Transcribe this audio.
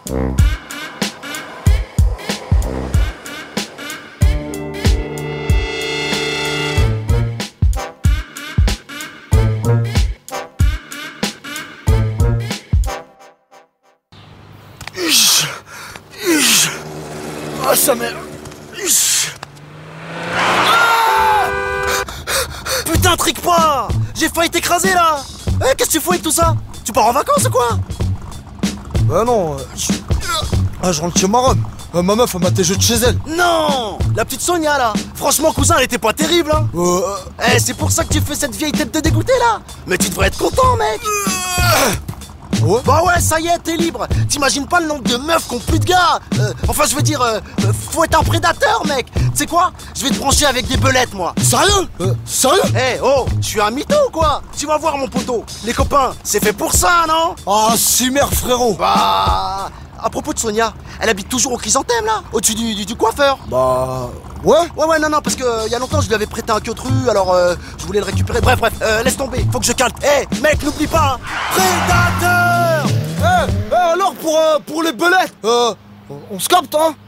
Ah, sa mère. Putain, trique pas. J'ai failli t'écraser là. Qu'est-ce que tu fous avec tout ça? Tu pars en vacances ou quoi? Bah non, je rentre chez ma Rome. Ma meuf, elle m'a jeux de chez elle. Non, la petite Sonia là. Franchement, cousin, elle était pas terrible, hein. C'est pour ça que tu fais cette vieille tête de dégoûté là. Mais tu devrais être content, mec. Ouais. Bah ouais, ça y est, t'es libre. T'imagines pas le nombre de meufs qui ont plus de gars. Enfin, je veux dire, faut être un prédateur, mec. Tu sais quoi? Je vais te brancher avec des belettes, moi. Sérieux? Sérieux? Oh, je suis un mytho ou quoi? Tu vas voir, mon poteau. Les copains, c'est fait pour ça, non? Ah, si merde, frérot. Bah... À propos de Sonia, elle habite toujours au chrysanthème, là, au-dessus du coiffeur. Bah... Ouais. Ouais, non, parce que y a longtemps, je lui avais prêté un queutru, alors je voulais le récupérer. Bref, laisse tomber, faut que je cale. Mec, n'oublie pas, prédateur. Alors pour les belettes, on se capte, hein?